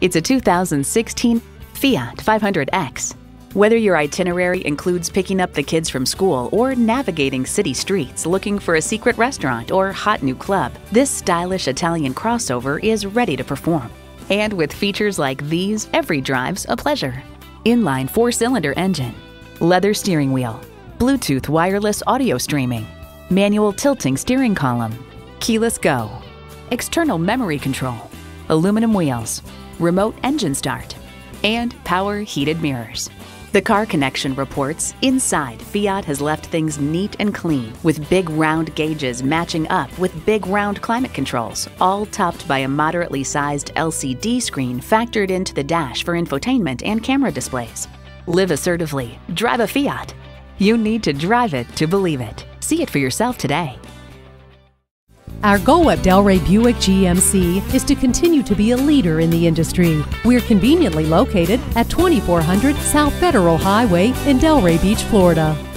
It's a 2016 Fiat 500X. Whether your itinerary includes picking up the kids from school or navigating city streets looking for a secret restaurant or hot new club, this stylish Italian crossover is ready to perform. And with features like these, every drive's a pleasure. Inline 4-cylinder engine, leather steering wheel, Bluetooth wireless audio streaming, manual tilting steering column, keyless go, external memory control, aluminum wheels, remote engine start, and power heated mirrors. The Car Connection reports inside, Fiat has left things neat and clean, with big round gauges matching up with big round climate controls, all topped by a moderately sized LCD screen factored into the dash for infotainment and camera displays. Live assertively, drive a Fiat. You need to drive it to believe it. See it for yourself today. Our goal at Delray Buick GMC is to continue to be a leader in the industry. We're conveniently located at 2400 South Federal Highway in Delray Beach, Florida.